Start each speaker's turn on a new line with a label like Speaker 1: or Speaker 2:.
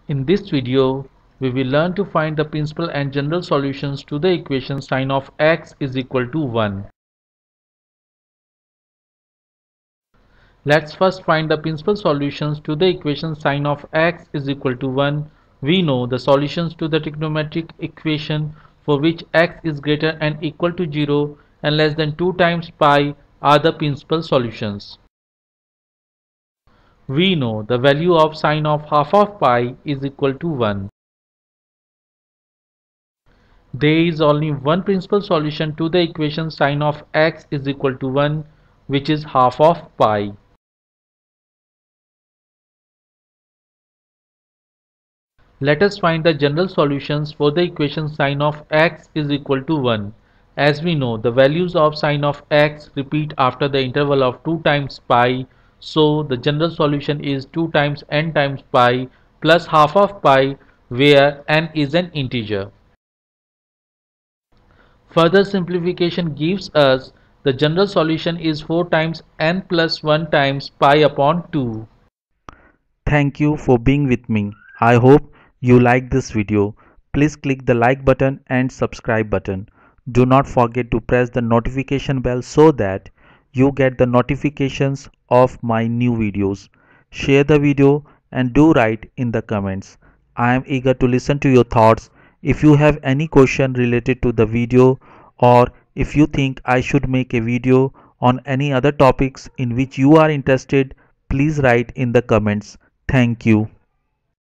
Speaker 1: In this video, we will learn to find the principal and general solutions to the equation sin of x is equal to 1. Let's first find the principal solutions to the equation sin of x is equal to 1. We know the solutions to the trigonometric equation for which x is greater and equal to 0 and less than 2 times pi are the principal solutions. We know the value of sine of half of pi is equal to 1. There is only one principal solution to the equation sin of x is equal to 1, which is half of pi. Let us find the general solutions for the equation sin of x is equal to 1. As we know, the values of sin of x repeat after the interval of 2 times pi, so the general solution is 2 times n times pi plus half of pi, where n is an integer. Further simplification gives us the general solution is 4 times n plus 1 times pi upon 2.
Speaker 2: Thank you for being with me. I hope you like this video. Please click the like button and subscribe button. Do not forget to press the notification bell so that you get the notifications of my new videos. Share the video and do write in the comments. I am eager to listen to your thoughts. If you have any question related to the video, or if you think I should make a video on any other topics in which you are interested, please write in the comments. Thank you.